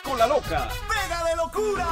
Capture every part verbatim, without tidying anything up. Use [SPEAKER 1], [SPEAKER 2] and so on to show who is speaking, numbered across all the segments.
[SPEAKER 1] con la loca.
[SPEAKER 2] ¡Pega de locura!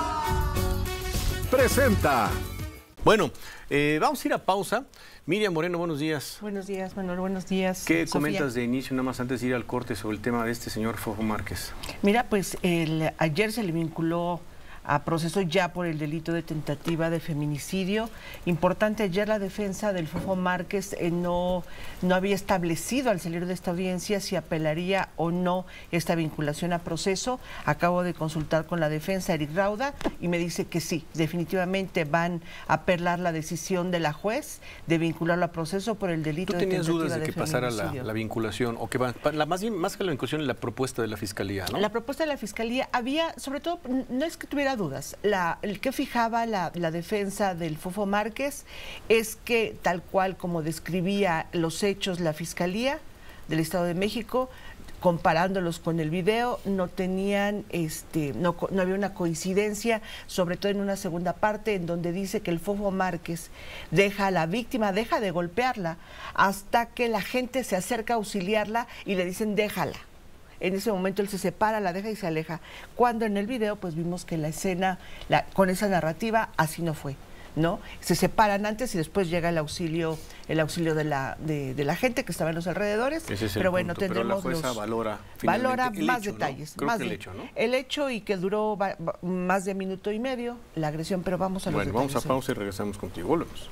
[SPEAKER 1] Presenta. Bueno, eh, vamos a ir a pausa. Miriam Moreno, buenos días.
[SPEAKER 3] Buenos días, Manuel, buenos días.
[SPEAKER 1] ¿Qué
[SPEAKER 3] Sofía?
[SPEAKER 1] comentas de inicio, nada más antes de ir al corte, sobre el tema de este señor Fofo Márquez?
[SPEAKER 3] Mira, pues el, ayer se le vinculó a proceso ya por el delito de tentativa de feminicidio. Importante, ayer la defensa del Fofo Márquez eh, no, no había establecido al salir de esta audiencia si apelaría o no esta vinculación a proceso. Acabo de consultar con la defensa, Eric Rauda, y me dice que sí, definitivamente van a apelar la decisión de la juez de vincularlo a proceso por el delito de tentativa de feminicidio.
[SPEAKER 1] ¿Tú tenías dudas de que pasara la, la vinculación, o que va, la, más, bien, más que la vinculación, la propuesta de la Fiscalía, ¿no?
[SPEAKER 3] La propuesta de la Fiscalía había, sobre todo, no es que tuviera dudas. La, el que fijaba la, la defensa del Fofo Márquez es que, tal cual como describía los hechos la Fiscalía del Estado de México, comparándolos con el video, no tenían, este, no, no había una coincidencia, sobre todo en una segunda parte en donde dice que el Fofo Márquez deja a la víctima, deja de golpearla hasta que la gente se acerca a auxiliarla y le dicen déjala. En ese momento él se separa, la deja y se aleja. Cuando en el video pues vimos que la escena, la, con esa narrativa, así no fue, ¿no? Se separan antes y después llega el auxilio, el auxilio de la, de, de la gente que estaba en los alrededores.
[SPEAKER 1] Ese es el
[SPEAKER 3] pero bueno,
[SPEAKER 1] punto.
[SPEAKER 3] tendremos
[SPEAKER 1] Pero la jueza
[SPEAKER 3] los,
[SPEAKER 1] valora,
[SPEAKER 3] valora
[SPEAKER 1] el
[SPEAKER 3] más
[SPEAKER 1] hecho,
[SPEAKER 3] detalles.
[SPEAKER 1] ¿no? Creo
[SPEAKER 3] más
[SPEAKER 1] que el
[SPEAKER 3] de,
[SPEAKER 1] hecho, ¿no?
[SPEAKER 3] El hecho y que duró va, va, más de minuto y medio la agresión, pero vamos a los
[SPEAKER 1] Bueno,
[SPEAKER 3] detalles.
[SPEAKER 1] vamos a pausa y regresamos contigo. Volvemos.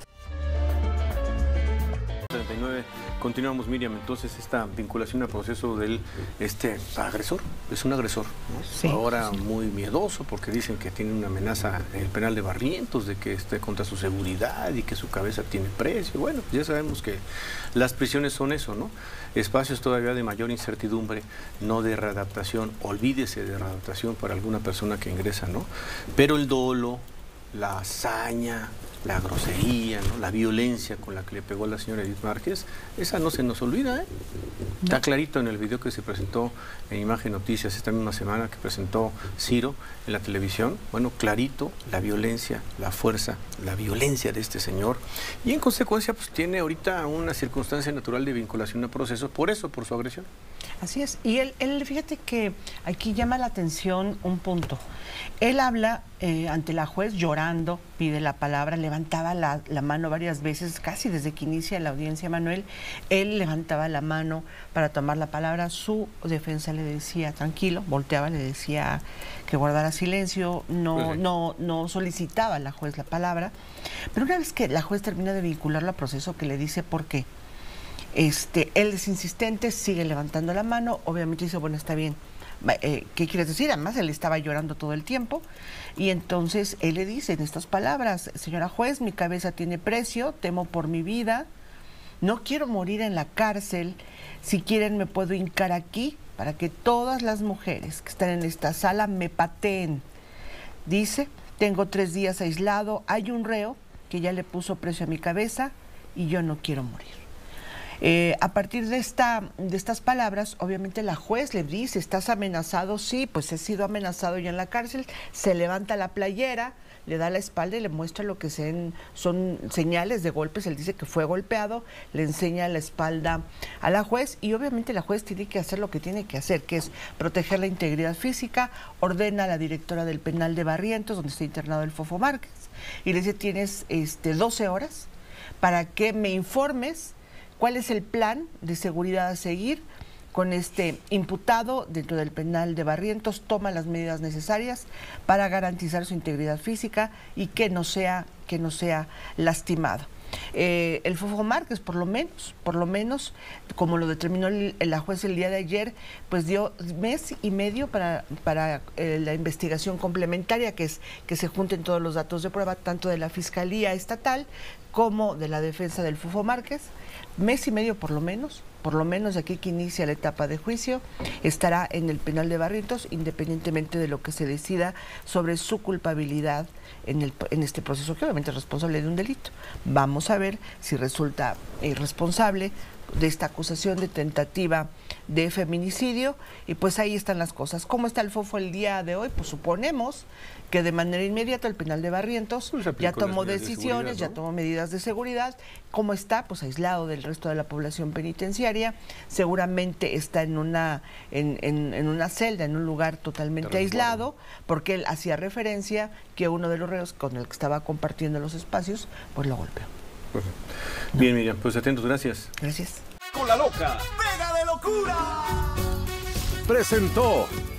[SPEAKER 1] treinta y nueve. Continuamos, Miriam, entonces esta vinculación al proceso del este agresor, es un agresor, ¿no?
[SPEAKER 3] Sí,
[SPEAKER 1] ahora
[SPEAKER 3] sí.
[SPEAKER 1] muy miedoso porque dicen que tiene una amenaza en el penal de Barrientos, de que esté contra su seguridad y que su cabeza tiene precio. Bueno, ya sabemos que las prisiones son eso, ¿no? Espacios todavía de mayor incertidumbre, no de readaptación, olvídese de readaptación para alguna persona que ingresa, ¿no? Pero el dolo, la hazaña, la grosería, ¿no? La violencia con la que le pegó a la señora Edith Márquez, esa no se nos olvida, ¿eh? No. Está clarito en el video que se presentó en Imagen Noticias esta misma semana, que presentó Ciro en la televisión. Bueno, clarito, la violencia, la fuerza, la violencia de este señor. Y en consecuencia, pues tiene ahorita una circunstancia natural de vinculación a proceso, por eso, por su agresión.
[SPEAKER 3] Así es. Y él, él fíjate que aquí llama la atención un punto. Él habla eh, ante la juez llorando, pide la palabra, levantaba la, la mano varias veces, casi desde que inicia la audiencia, Manuel. Él levantaba la mano para tomar la palabra. Su defensa le decía, tranquilo, volteaba, le decía que guardara silencio, no, pues sí. no, no solicitaba a la juez la palabra. Pero una vez que la juez termina de vincularlo al proceso, que le dice por qué, Este, él es insistente, sigue levantando la mano, obviamente dice, bueno, está bien, eh, ¿qué quieres decir? Además, él estaba llorando todo el tiempo, y entonces él le dice en estas palabras, señora juez, mi cabeza tiene precio, temo por mi vida, no quiero morir en la cárcel, si quieren me puedo hincar aquí para que todas las mujeres que están en esta sala me pateen. Dice, tengo tres días aislado, hay un reo que ya le puso precio a mi cabeza y yo no quiero morir. Eh, a partir de, esta, de estas palabras, obviamente la juez le dice, ¿estás amenazado? Sí, pues he sido amenazado ya en la cárcel. Se levanta la playera, le da la espalda y le muestra lo que sean, son señales de golpes. Él dice que fue golpeado, le enseña la espalda a la juez y obviamente la juez tiene que hacer lo que tiene que hacer, que es proteger la integridad física. Ordena a la directora del penal de Barrientos, donde está internado el Fofo Márquez, y le dice, tienes este, doce horas para que me informes cuál es el plan de seguridad a seguir con este imputado dentro del penal de Barrientos, toma las medidas necesarias para garantizar su integridad física y que no sea, que no sea lastimado. Eh, el Fofo Márquez, por lo menos, por lo menos, como lo determinó el, la juez el día de ayer, pues dio mes y medio para, para eh, la investigación complementaria, que es que se junten todos los datos de prueba, tanto de la Fiscalía Estatal como de la defensa del Fofo Márquez. Mes y medio por lo menos, por lo menos de aquí que inicia la etapa de juicio, estará en el penal de Barrientos, independientemente de lo que se decida sobre su culpabilidad en, el, en este proceso, que obviamente es responsable de un delito. Vamos a ver si resulta eh, responsable de esta acusación de tentativa de feminicidio, y pues ahí están las cosas. ¿Cómo está el fofo el día de hoy? Pues suponemos que de manera inmediata el penal de Barrientos pues ya tomó decisiones, de ¿no? ya tomó medidas de seguridad. ¿Cómo está? Pues aislado del resto de la población penitenciaria. Seguramente está en una, en, en, en una celda, en un lugar totalmente aislado, porque él hacía referencia que uno de los reos con el que estaba compartiendo los espacios, pues lo golpeó.
[SPEAKER 1] Perfecto. Bien, Miriam, pues atentos, gracias.
[SPEAKER 3] Gracias.
[SPEAKER 2] Con la loca, pega de locura. Presentó